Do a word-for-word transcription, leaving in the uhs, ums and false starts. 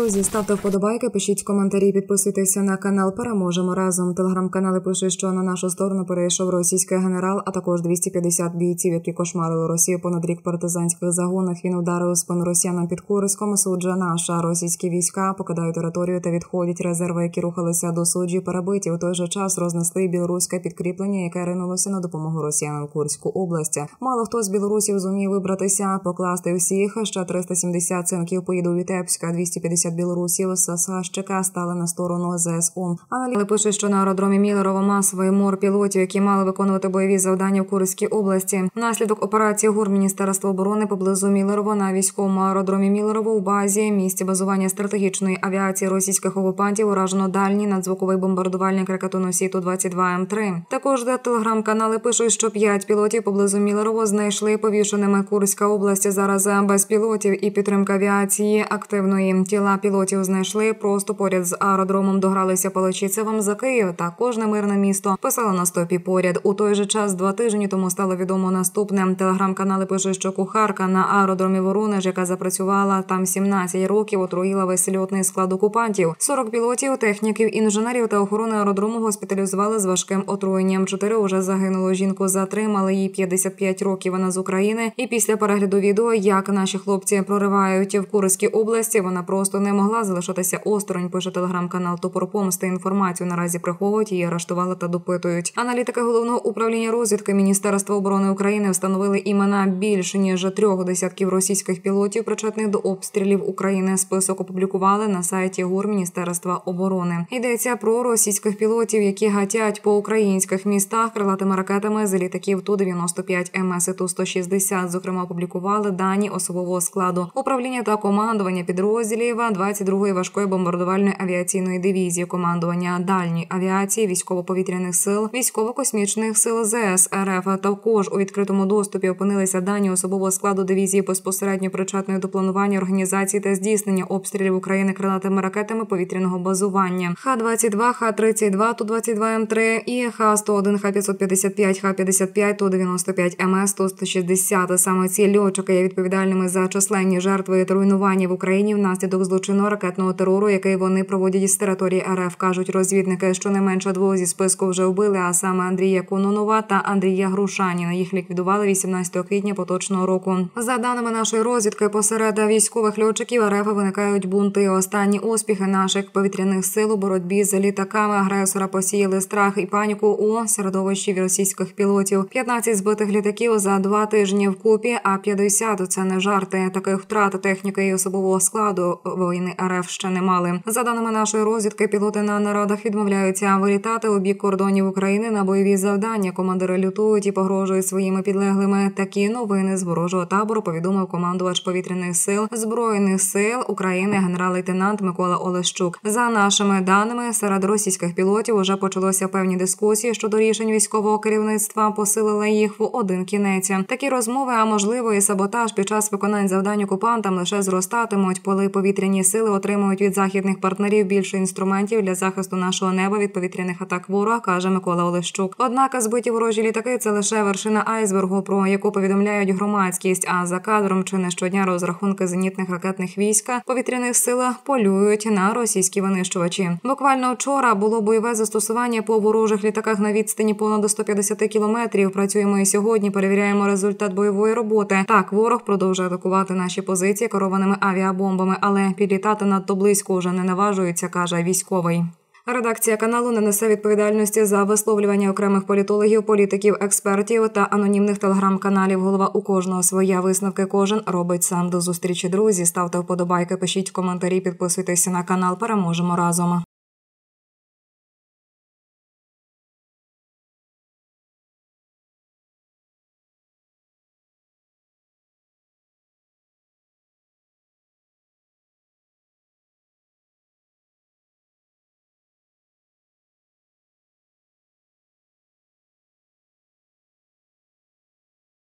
друзі, ставте вподобайки, пишіть коментарі, підписуйтеся на канал «Переможемо разом». Телеграм-канали пишуть, що на нашу сторону перейшов російський генерал, а також двісті п'ятдесят бійців, які кошмарили Росію понад рік в партизанських загонах. Він ударив у спину росіянам під Курськом. Суджа наша. Російські війська покидають територію та відходять. Резерви, які рухалися до Суджі, перебиті. У той же час рознесли білоруське підкріплення, яке ринулося на допомогу росіянам в Курську область. Мало хто з білорусів зумів вибратися, покласти всіх. Ще триста сімдесят синків поїду у Вітебська, двісті п'ятдесят білорусів з САЩК стали на сторону ЗСУ. Аналітики пишуть, що на аеродромі Міллерово масовий мор пілотів, які мали виконувати бойові завдання в Курській області. Внаслідок операції ГУР Міністерства оборони поблизу Міллерова на військовому аеродромі Міллерово у базі, місці базування стратегічної авіації російських окупантів, уражено дальній надзвуковий бомбардувальник ракетоносій Ту двадцять два М три. Також де телеграм-канали пишуть, що п'ять пілотів поблизу Міллерово знайшли повішеними. Курська область зараз без пілотів і підтримка авіації активної. Тіла пілотів знайшли просто поряд з аеродромом. Догралися Палачицевим за Київ. Та кожне мирне місто писало на стопі поряд. У той же час два тижні тому стало відомо наступне. Телеграм-канали пишуть, що кухарка на аеродромі Воронеж, яка запрацювала там сімнадцять років, отруїла весь льотний склад окупантів. сорок пілотів, техніків, інженерів та охорони аеродрому госпіталізували з важким отруєнням. Чотири уже загинуло. Жінку затримали, їй п'ятдесят п'ять років, вона з України. І після перегляду відео, як наші хлопці проривають в Курській області, вона просто не могла залишатися осторонь, пише телеграм-канал «Топор помсти». Інформацію наразі приховують, її арештували та допитують. Аналітики Головного управління розвідки Міністерства оборони України встановили імена більше ніж трьох десятків російських пілотів, причетних до обстрілів України. Список опублікували на сайті ГУР Міністерства оборони. Йдеться про російських пілотів, які гатять по українських містах крилатими ракетами з літаків Ту дев'яносто п'ять М С і Ту сто шістдесят. Зокрема, опублікували дані особового складу управління та командування підрозділів двадцять другої важкої бомбардувальної авіаційної дивізії, командування дальньої авіації, військово-повітряних сил, військово-космічних сил З С Р Ф. Також у відкритому доступі опинилися дані особового складу дивізії, безпосередньо причетної до планування, організації та здійснення обстрілів України крилатими ракетами повітряного базування. Х двадцять два, Х тридцять два, Ту двадцять два М три і Х сто один, Х п'ятсот п'ятдесят п'ять, Х п'ятдесят п'ять, Ту дев'яносто п'ять М С, Ту сто шістдесят. Саме ці льотчики є відповідальними за численні жертви та руйнування в Україні внаслідок злочинного ракетного терору, який вони проводять з території Р Ф. Кажуть розвідники, що не менше двох зі списку вже вбили, а саме Андрія Кононова та Андрія Грушаніна. Їх ліквідували вісімнадцятого квітня поточного року. За даними нашої розвідки, посеред військових льотчиків Р Ф виникають бунти. Останні успіхи наших повітряних сил у боротьбі з літаками агресора посіяли страх і паніку у середовищі російських пілотів. п'ятнадцять збитих літаків за два тижні вкупі, а п'ятдесят – це не жарти. Таких втрат техніки і особового складу воїни Р Ф ще не мали. За даними нашої розвідки, пілоти на нарадах відмовляються вилітати у бік кордонів України на бойові завдання. Командири лютують і погрожують своїми підлеглими. Такі новини з ворожого табору повідомив командувач повітряних сил Збройних сил України генерал-лейтенант Микола Олещук. За нашими даними, серед російських пілотів уже почалося певні дискусії щодо рішень військового керівництва, посилили їх в один кінець. Такі розмови, а можливо і саботаж під час виконань завдань окупантам лише зростатимуть, коли повітряні сили отримують від західних партнерів більше інструментів для захисту нашого неба від повітряних атак ворога, каже Микола Олещук. Однак збиті ворожі літаки – це лише вершина айсбергу, про яку повідомляють громадськість, а за кадром чи не щодня розрахунки зенітних ракетних військ повітряних сил полюють на російські винищувачі. Буквально вчора було бойове застосування по ворожих літаках на відстані понад сто п'ятдесят кілометрів. Працюємо і сьогодні, перевіряємо результат бойової роботи. Так, ворог продовжує атакувати наші позиції керованими авіабомбами, але підлітати надто близько вже не наважується, каже військовий. Редакція каналу не несе відповідальності за висловлювання окремих політологів, політиків, експертів та анонімних телеграм-каналів. Голова у кожного своя, висновки кожен робить сам. До зустрічі, друзі. Ставте вподобайки, пишіть коментарі, підписуйтесь на канал. Переможемо разом.